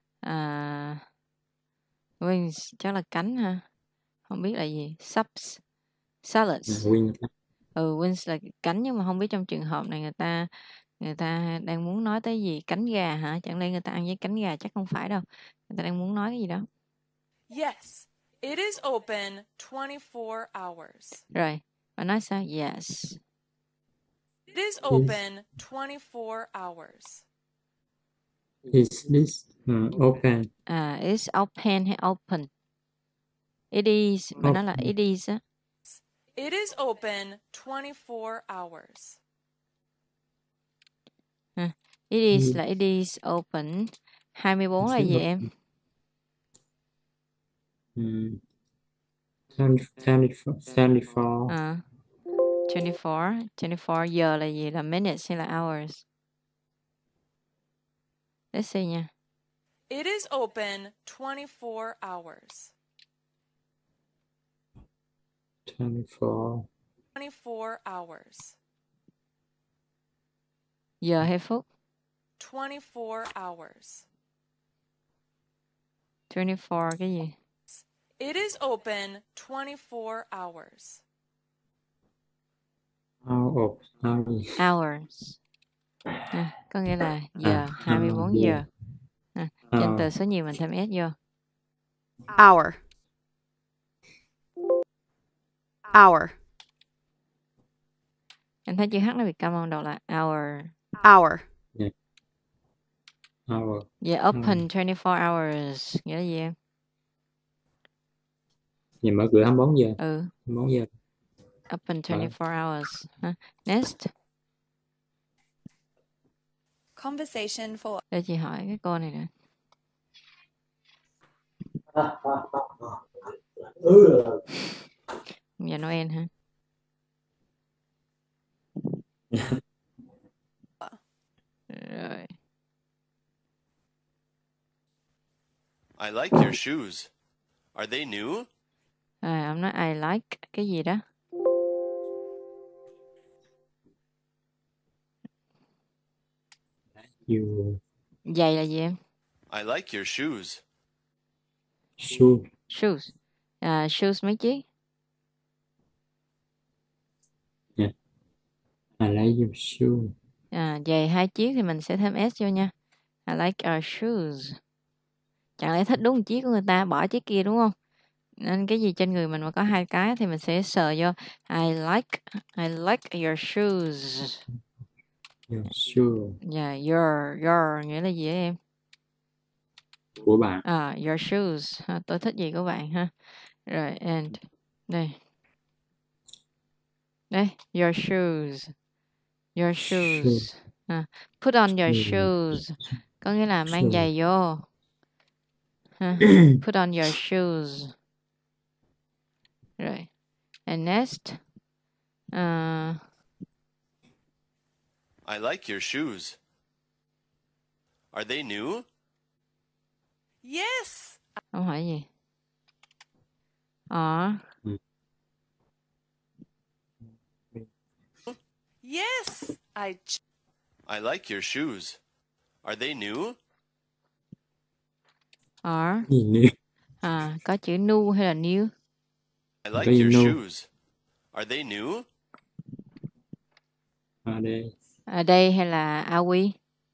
Wings chắc là cánh ha. Không biết là gì. Subs. Salads. Wings là cánh, nhưng mà không biết trong trường hợp này người ta đang muốn nói tới gì. Cánh gà hả? Chẳng lẽ người ta ăn với cánh gà? Chắc không phải đâu. Người ta đang muốn nói cái gì đó. Yes, it is open 24 hours. Rồi, và nói sao? Yes. It is open 24 hours. Is this open? It's open hay open? It is, mà nó là it is á. It is open 24 hours. It is là it is open. 24 là gì em? 24. 24 giờ là gì? Là minutes hay là hours? Let's see nha. It is open 24 hours. 24 24 hours. Giờ hay phút? 24 hours. 24 cái gì? It is open 24 hours. Out of hours. Hours. Có nghĩa là giờ, 24 giờ. Trên từ số nhiều mình thêm S vô. Hour. Hour. Em thấy chữ H nó bị câm không? Đọc là hour. Hour. Hour. Yeah, open 24 hours. Nghĩa là gì em? Nhà mở cửa 24 giờ. 24 giờ. Open 24 hours. Next. Conversation 4. Để chị hỏi cái cô này nè. Giờ Noel hả? Rồi. I like your shoes. Are they new? Ông nói I like cái gì đó. You. Giày là gì em? I like your shoes. Shoes. Shoes. Shoes mấy chiếc? Yeah. I like your shoes. Giày 2 chiếc thì mình sẽ thêm S vô nha. I like our shoes. Chẳng lẽ thích đúng một chiếc của người ta, bỏ chiếc kia đúng không? Nên cái gì trên người mình mà có 2 cái thì mình sẽ sờ vô. I like your shoes. Your shoes. Yeah, your nghĩa là gì vậy em? Của bạn. Your shoes. Tôi thích gì của bạn ha. Rồi, and đây, your shoes. Your shoes. Put on your shoes. Có nghĩa là mang giày vô. Put on your shoes. Rồi. And next. I like your shoes. Are they new? Yes. Ông hỏi gì? Yes. I like your shoes. Are they new? Gì nữa? Có chữ new hay là new? I like your shoes. Are they new? Ở đây hay là are we?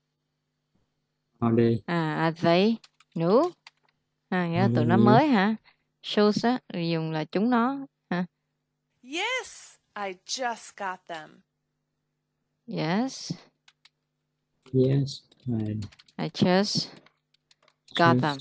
Ở đây. Are they new? Nghĩa là tụi nó mới hả? Shoes á, dùng là chúng nó hả? Yes, I just got them. Yes. Yes. I just got them.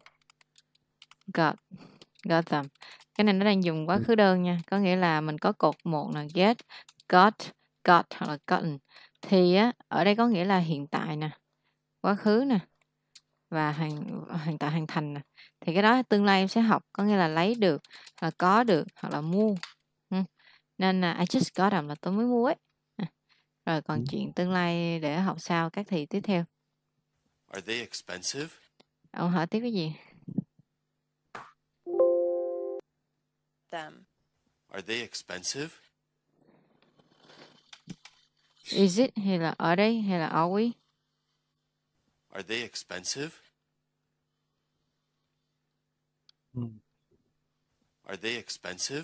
Got them. Cái này nó đang dùng quá khứ đơn nha. Có nghĩa là mình có cột một là get, got hoặc là gotten. Thì á, ở đây có nghĩa là hiện tại nè, quá khứ nè, và hiện tại hoàn thành nè. Thì cái đó tương lai em sẽ học. Có nghĩa là lấy được, là có được, hoặc là mua. Nên I just got them là tôi mới mua ấy. Rồi còn chuyện tương lai để học sau các thì tiếp theo. Are they expensive? Ông hỏi tiếp cái gì? Them. Are they expensive? Is it hay là ở đây hay là are we? Are they expensive? Are they expensive?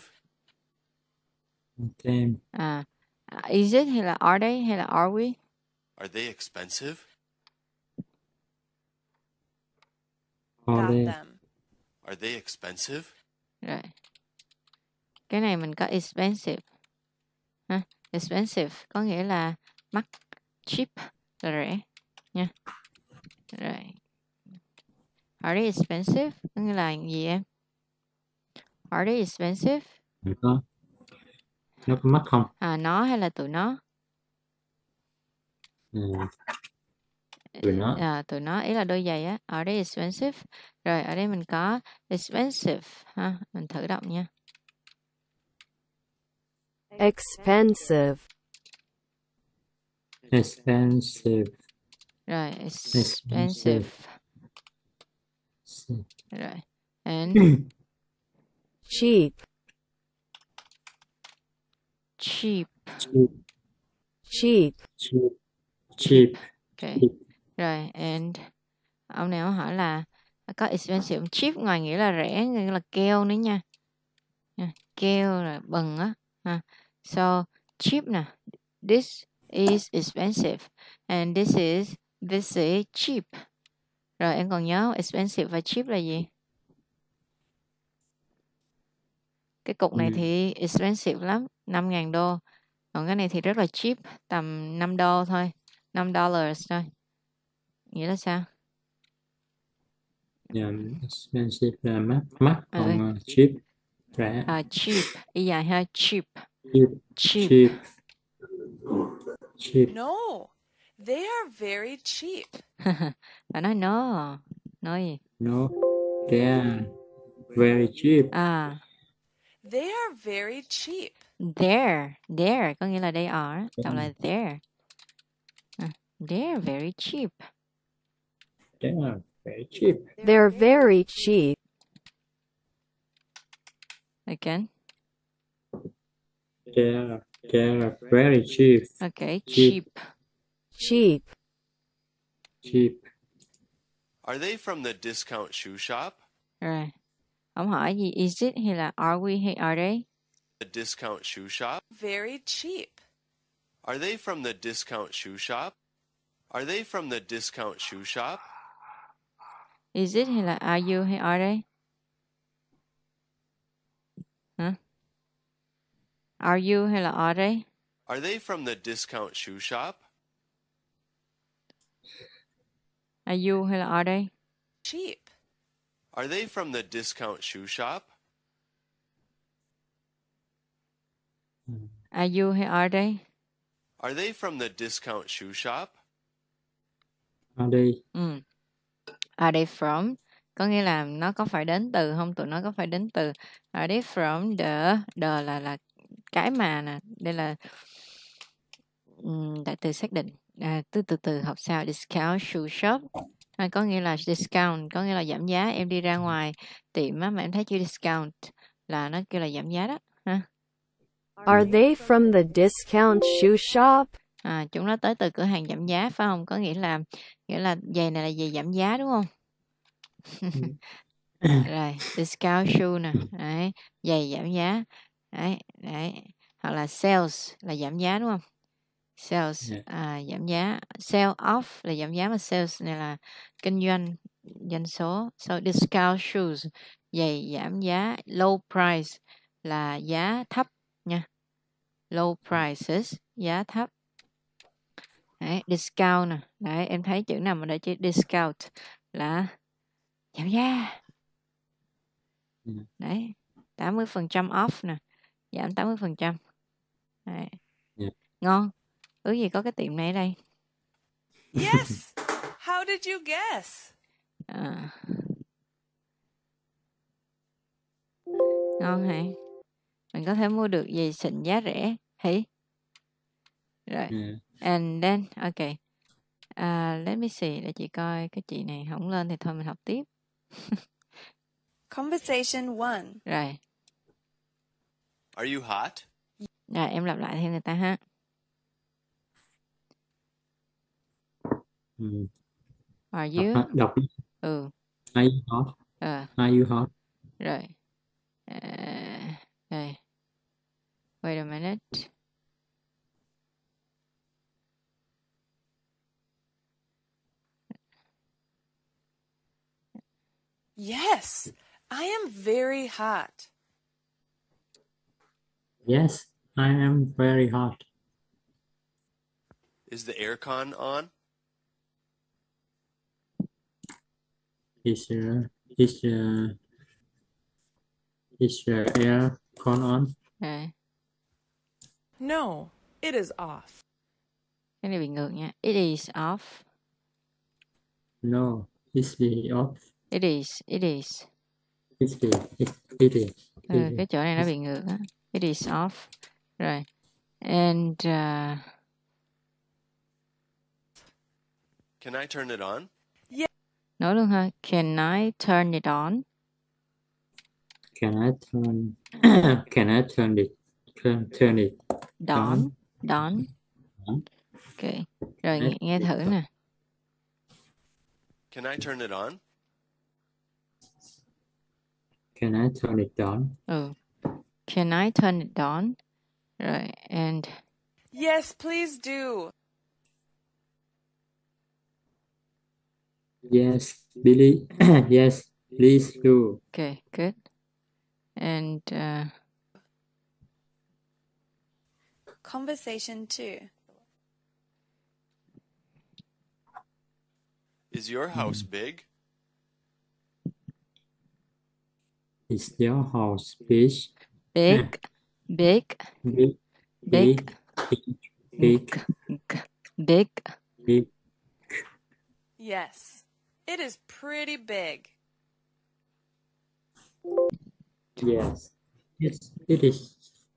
Thêm. Is it hay là are they hay là are we? Are they expensive? Got them. Are they expensive? Rồi. Cái này mình có expensive. Expensive có nghĩa là mắc, cheap là rẻ nha. Rồi. Are they expensive? Có nghĩa là gì em? Are they expensive? Nó có mắc không? Nó hay là tụi nó? Tụi nó. Tụi nó, ý là đôi giày á. Are they expensive? Rồi, ở đây mình có expensive ha. Mình thử đọc nha. Expensive. Expensive. Rồi, expensive. Rồi. And Cheap. cheap. cheap, cheap, cheap, cheap, Okay. cheap. Rồi, and ông này ông hỏi là có expensive, cheap ngoài nghĩa là rẻ, nghĩa là keo nữa nha. Keo là bần á. So cheap nè. This is expensive and this is cheap. Rồi em còn nhớ expensive và cheap là gì? Cái cục này thì expensive lắm, 5.000 đô. Còn cái này thì rất là cheap, tầm 5 đô thôi, $5 thôi. Nghĩa là sao? Yeah, expensive là mắc, còn cheap rẻ. Cheap, ý dài ha, cheap. Cheap, cheap, cheap. No, they are very cheap. Bạn nói no, nói gì? No, they are very cheap. They are very cheap. There có nghĩa là they are, đọc là there. They're very cheap. They are very cheap. they're very cheap, Again. They are very cheap. Okay, cheap. cheap, Cheap. Are they from the discount shoe shop? Rồi. Ông hỏi gì? Is it hay là are we hay are they? The discount shoe shop? Very cheap. Are they from the discount shoe shop? Are they from the discount shoe shop? Is it hay là are you hay are they? Hả? Are you hay là are they? Are they from the discount shoe shop? Are you hay là are they? Cheap. Are they from the discount shoe shop? Are you hay are they? Are they from the discount shoe shop? Are they? Are they from? Có nghĩa là nó có phải đến từ không? Tụi nó có phải đến từ. Are they from the là cái mà nè. Đây là đại từ xác định. Từ học sao? Discount shoe shop. Có nghĩa là discount, có nghĩa là giảm giá. Em đi ra ngoài tiệm á, mà em thấy chữ discount là nó kêu là giảm giá đó. Ha? are they from the discount shoe shop, Chúng nó tới từ cửa hàng giảm giá phải không? Có nghĩa là giày này là giày giảm giá đúng không? Rồi, discount shoe nè, đấy, giày giảm giá, đấy, hoặc là sales là giảm giá đúng không? Sales giảm giá, sale off là giảm giá, mà sales này là kinh doanh, doanh số. So discount shoes, giày giảm giá, low price là giá thấp nha, low prices giá thấp. Đấy, discount nè, đấy em thấy chữ nào mà để chữ discount là giảm giá. Đấy, 80% off nè, giảm 80%. Đấy. Ngon. Ước gì có cái tiệm này ở đây. Yes. How did you guess? Ngon hả? Mình có thể mua được giày xịn giá rẻ. Hỉ? Rồi. And then, okay. Let me see, để chị coi cái chị này không lên thì thôi mình học tiếp. Conversation 1. Rồi. Are you hot? Rồi, em lặp lại theo người ta ha. Are you? Đọc. Are you hot? Are you hot? Rồi. Đây. Wait a minute. Yes, I am very hot. Yes, I am very hot. Is the aircon on? Is the aircon on? No, it is off. Cái này bị ngược nha. It is off. No, it's the off. It is. It is. Cái chỗ này nó bị ngược á. It is off. Rồi. And Can I turn it on? Yeah. nói luôn ha. Can I turn it on? Can I turn it Dawn. Dawn. Ok. Rồi nghe thử nè. Can I turn it on? Can I turn it on? Can I turn it on? Rồi, and Yes, please do. Yes, Billy. Yes, please do. okay, good. And Conversation 2. Is your house big? Is your house big? big, big, Big, big, big, big. big. Yes, it is pretty big. Yes, it is.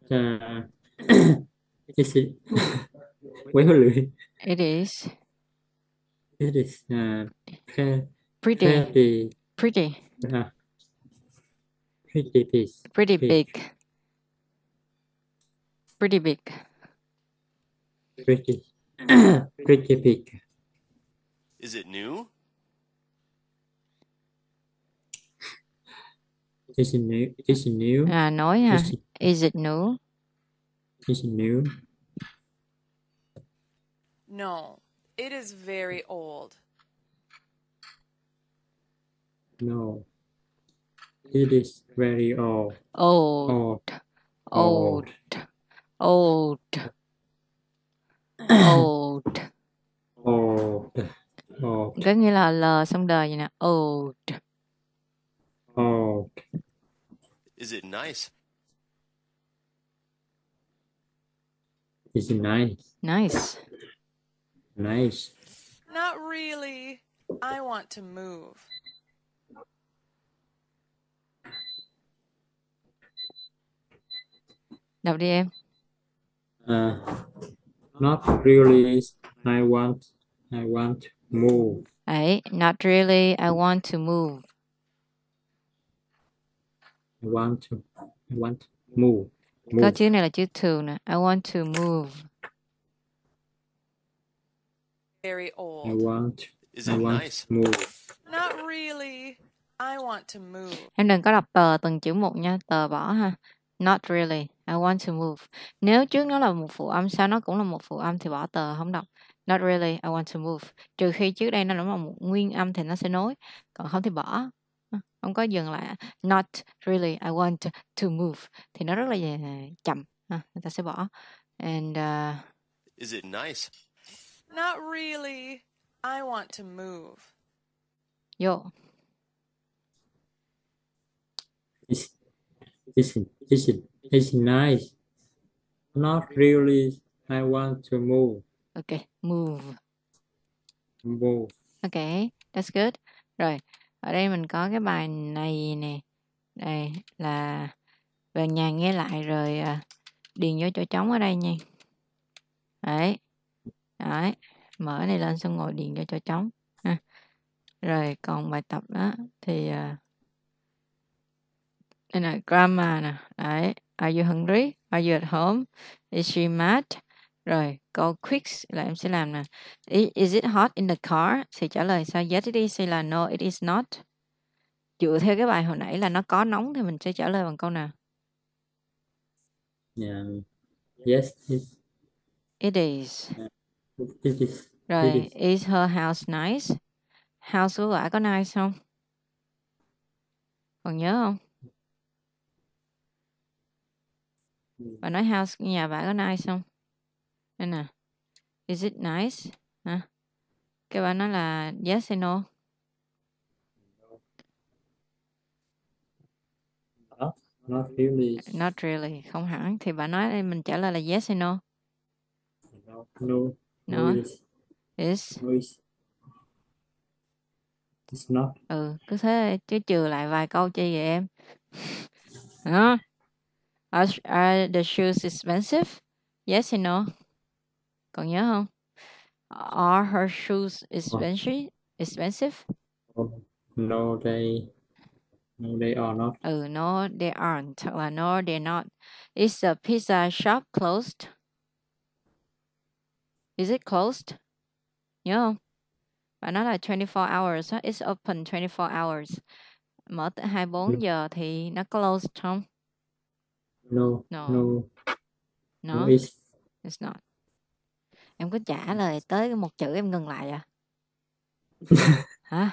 Is it? Quấy hơi lưỡi. It is It is pretty, pretty, pretty, pretty big. pretty big, pretty big. Pretty, pretty big. Is it new? Is it new? Is it new? Nói ha. Is it, Is it new? is it new? No, it is very old. No. It is very old. Old, Old. old, old, old. Old. Old. Có nghĩa là L xong đời vậy nè. Old. Old. Is it nice? Is it nice? Nice. Nice. Not really. I want to move. Đọc đi em. Not really. I want to move. Ấy, not really. I want to move. I want to move. Có chữ này là chữ to nè. I want to move. Very I old. want Is I it want nice? to move. Not really. I want to move. Em đừng có đọc tờ từng chữ một nha. Tờ bỏ ha. Not really. I want to move. Nếu trước nó là một phụ âm, sau nó cũng là một phụ âm thì bỏ tờ không đọc. Not really. I want to move. Trừ khi trước đây nó là một nguyên âm thì nó sẽ nối. Còn không thì bỏ. Không có dừng lại. Not really. I want to move. Thì nó rất là chậm. Người ta sẽ bỏ. And Is it nice? Not really. I want to move. vô. It's nice. Not really. I want to move. Ok. Move. Move. Ok. That's good. Rồi. Ở đây mình có cái bài này nè. Đây là về nhà nghe lại rồi điền vô chỗ trống ở đây nha. Đấy. Đấy. Mở này lên xong ngồi điền vô chỗ trống. Ha. Rồi còn bài tập đó thì đây là grammar nè. Đấy. Are you hungry? Are you at home? Is she mad? Rồi câu quiz là em sẽ làm nè. Is it hot in the car? Thì trả lời sao? Yes it is hay là no it is not? Dựa theo cái bài hồi nãy là nó có nóng thì mình sẽ trả lời bằng câu nào? Yeah. Yes, It is. it is. Rồi, It is her house nice? House của bà có nice không? Còn nhớ không? Bà nói house nhà bà có nice không? Đây nè. Is it nice? Hả? Cái bà nói là yes hay no? Not really. Not really. Không hẳn. Thì bà nói đây mình trả lời là yes hay no? No. No. It is. Is. No, it's not. Cứ thế chứ trừ lại vài câu chi vậy em? Hả? Are the shoes expensive? Yes hay no? Còn nhớ không? Are her shoes expensive? No, they are not. No, they aren't. Hoặc là no, they're not. Is the pizza shop closed? Is it closed? Nhớ không? Bạn nói là 24 hours. It's open 24 hours. Mở tới 24 giờ thì nó closed không? No. No. No. No, No, it's not. Em có trả lời tới một chữ em ngừng lại à? Hả?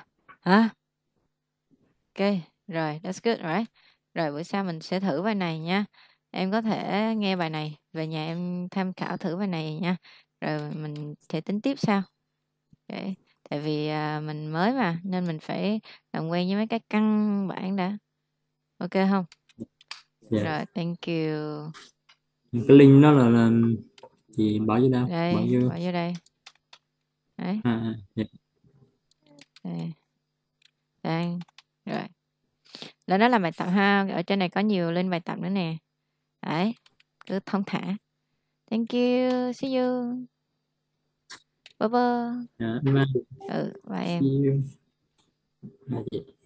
Ok, rồi, that's good, right? Rồi bữa sau mình sẽ thử bài này nha. Em có thể nghe bài này, về nhà em tham khảo thử bài này nha. Rồi mình sẽ tính tiếp sau. Okay. Tại vì mình mới mà, nên mình phải làm quen với mấy cái căn bản đã. Ok không? Dạ. Rồi, thank you. Cái link đó là chị bỏ vô đâu? Đây, Bỏ vô. bỏ vô đây. Đấy. Dạ. Đây. Đây. Rồi. Lên đó làm bài tập ha. Ở trên này có nhiều link bài tập nữa nè. Đấy. Cứ thong thả. Thank you. See you. Bye bye. Dạ, bye. Bye em. See you. Dạ.